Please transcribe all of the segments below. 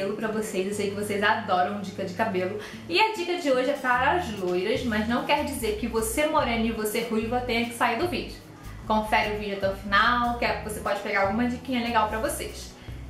cabelo pra vocês. Eu sei que vocês adoram dica de cabelo. E a dica de hoje é para as loiras, mas não quer dizer que você morena e você ruiva tenha que sair do vídeo. Confere o vídeo até o final, que você pode pegar alguma diquinha legal pra vocês.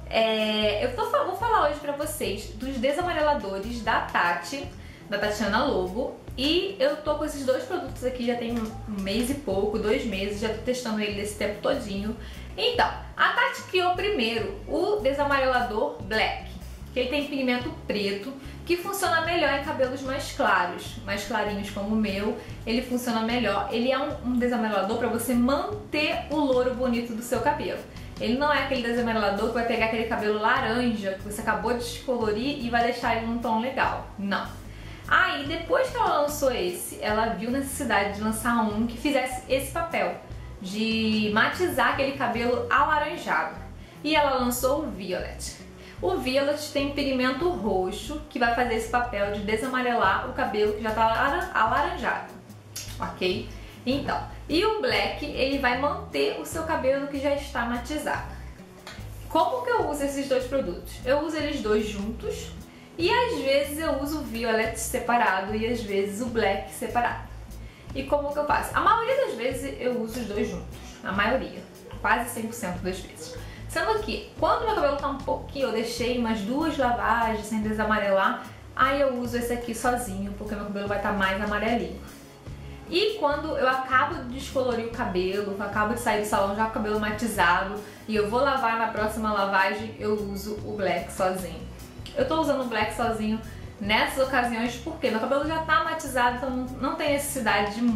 Vou falar hoje pra vocês dos desamareladores da Tatiana Lobo. E eu tô com esses dois produtos aqui já tem um mês e pouco, 2 meses, já tô testando ele esse tempo todinho. Então, a Tati criou primeiro o desamarelador Black, que ele tem pigmento preto, que funciona melhor em cabelos mais claros, mais clarinhos como o meu. Ele funciona melhor, ele é um desamarelador para você manter o louro bonito do seu cabelo. Ele não é aquele desamarelador que vai pegar aquele cabelo laranja que você acabou de descolorir e vai deixar ele num tom legal, não. Aí, depois que ela lançou esse, ela viu necessidade de lançar um que fizesse esse papel, de matizar aquele cabelo alaranjado. E ela lançou o Violet. O Violet tem pigmento roxo, que vai fazer esse papel de desamarelar o cabelo que já está alaranjado, ok? Então, e o Black, ele vai manter o seu cabelo que já está matizado. Como que eu uso esses dois produtos? Eu uso eles dois juntos. E às vezes eu uso o Violet separado e às vezes o Black separado. E como que eu faço? A maioria das vezes eu uso os dois juntos. A maioria. Quase 100% das vezes. Sendo que quando meu cabelo tá um pouquinho, eu deixei umas 2 lavagens sem desamarelar, aí eu uso esse aqui sozinho, porque meu cabelo vai estar mais amarelinho. E quando eu acabo de descolorir o cabelo, acabo de sair do salão já com o cabelo matizado e eu vou lavar na próxima lavagem, eu uso o Black sozinho. Eu tô usando o Black sozinho nessas ocasiões porque meu cabelo já tá matizado, então não tem necessidade de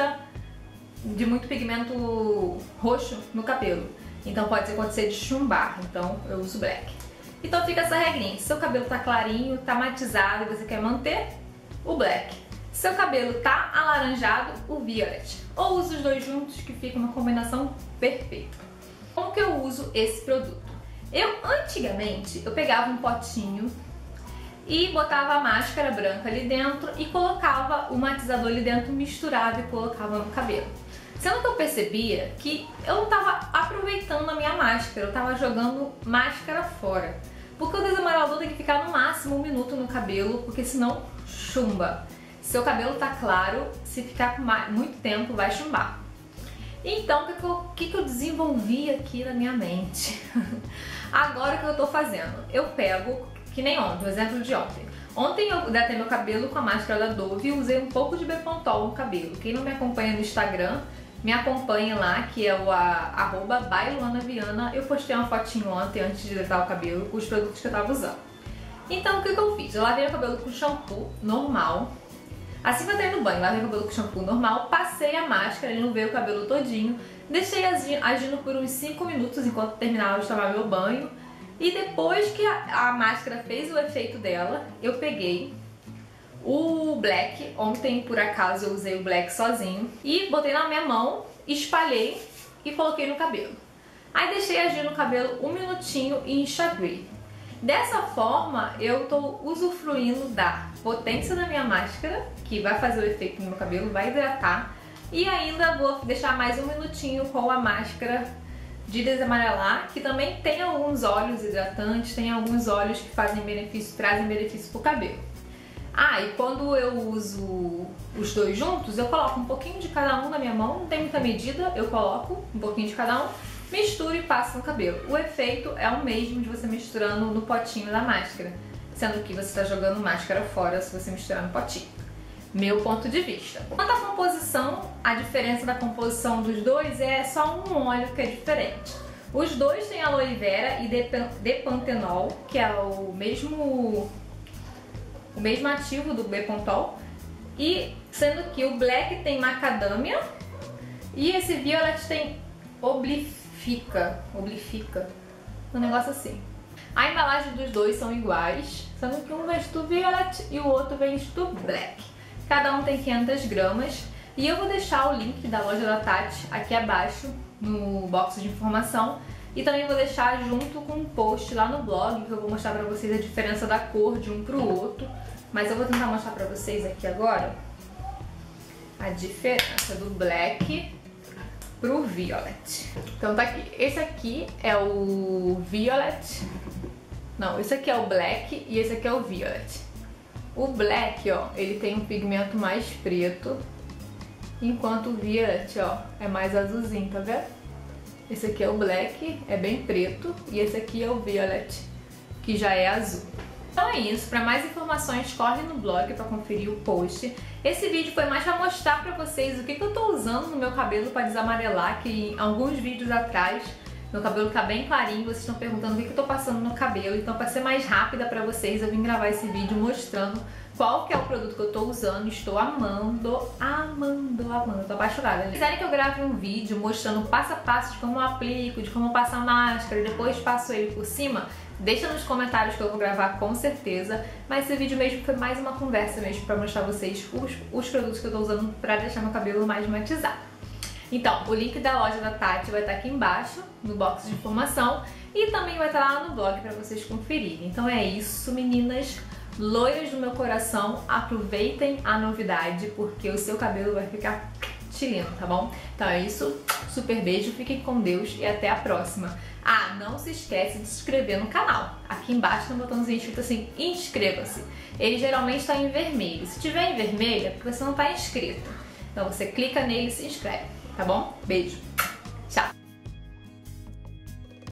muito pigmento roxo no cabelo. Então pode acontecer de chumbar, então eu uso Black. Então fica essa regrinha, se seu cabelo tá clarinho, tá matizado e você quer manter, o Black. Se seu cabelo tá alaranjado, o Violet. Ou usa os dois juntos que fica uma combinação perfeita. Como que eu uso esse produto? Antigamente, eu pegava um potinho e botava a máscara branca ali dentro e colocava o matizador ali dentro, misturava e colocava no cabelo. Sendo que eu percebia que eu não estava aproveitando a minha máscara, eu estava jogando máscara fora. Porque o desamarelador tem que ficar no máximo 1 minuto no cabelo, porque senão chumba. Seu cabelo tá claro, se ficar por muito tempo vai chumbar. Então, o que eu desenvolvi aqui na minha mente? Agora o que eu tô fazendo? Eu pego, que nem ontem, o exemplo de ontem. Ontem eu hidratei meu cabelo com a máscara da Dove e usei um pouco de Bepontol no cabelo. Quem não me acompanha no Instagram, me acompanha lá, que é o @luanaviana. Eu postei uma fotinho ontem, antes de hidratar o cabelo, com os produtos que eu tava usando. Então, o que eu fiz? Eu lavei meu cabelo com shampoo normal. Assim que eu entrei no banho, lavei o cabelo com shampoo normal, passei a máscara, ele não veio o cabelo todinho, deixei agindo por uns 5 minutos enquanto terminava de tomar meu banho. E depois que a máscara fez o efeito dela, eu peguei o Black, ontem por acaso eu usei o Black sozinho, e botei na minha mão, espalhei e coloquei no cabelo. Aí deixei agir no cabelo 1 minutinho e enxaguei. Dessa forma, eu tô usufruindo da potência da minha máscara, que vai fazer o efeito no meu cabelo, vai hidratar, e ainda vou deixar mais 1 minutinho com a máscara de desamarelar, que também tem alguns óleos hidratantes, tem alguns óleos que trazem benefício pro cabelo. E quando eu uso os dois juntos, eu coloco um pouquinho de cada um na minha mão, não tem muita medida, eu coloco um pouquinho de cada um, misturo e passo no cabelo. O efeito é o mesmo de você misturando no potinho da máscara, sendo que você está jogando máscara fora se você misturar no potinho. Meu ponto de vista. Quanto à composição, a diferença da composição dos dois é só um óleo que é diferente. Os dois têm aloe vera e depantenol, que é o mesmo ativo do Bepontol, e sendo que o Black tem macadâmia e esse Violet tem oblifica, um negócio assim. A embalagem dos dois são iguais, sendo que um vem do Violet e o outro vem do Black. Cada um tem 500 gramas e eu vou deixar o link da loja da Tati aqui abaixo no box de informação e também vou deixar junto com um post lá no blog que eu vou mostrar pra vocês a diferença da cor de um pro outro, mas eu vou tentar mostrar pra vocês aqui agora a diferença do Black pro Violet. Então tá aqui, esse aqui é o Violet Não, esse aqui é o Black e esse aqui é o Violet. O Black, ó, ele tem um pigmento mais preto, enquanto o Violet, ó, é mais azulzinho, tá vendo? Esse aqui é o Black, é bem preto, e esse aqui é o Violet, que já é azul. Então é isso, para mais informações corre no blog para conferir o post. Esse vídeo foi mais para mostrar para vocês o que eu tô usando no meu cabelo para desamarelar, que em alguns vídeos atrás meu cabelo tá bem clarinho, vocês estão perguntando o que eu tô passando no cabelo, então para ser mais rápida para vocês eu vim gravar esse vídeo mostrando qual que é o produto que eu tô usando. Estou amando, tô apaixonada. Se quiserem que eu grave um vídeo mostrando passo a passo de como eu aplico, de como eu passo a máscara e depois passo ele por cima, deixa nos comentários que eu vou gravar com certeza. Mas esse vídeo mesmo foi mais uma conversa mesmo para mostrar a vocês os produtos que eu tô usando para deixar meu cabelo mais matizado. Então, o link da loja da Tati vai estar aqui embaixo, no box de informação, e também vai estar lá no blog para vocês conferirem. Então é isso, meninas loiras do meu coração, aproveitem a novidade, porque o seu cabelo vai ficar lindo, tá bom? Então é isso, super beijo, fiquem com Deus e até a próxima. Ah, não se esquece de se inscrever no canal. Aqui embaixo tem um botãozinho escrito assim, inscreva-se. Ele geralmente está em vermelho. Se tiver em vermelho é porque você não está inscrito. Então você clica nele e se inscreve, tá bom? Beijo!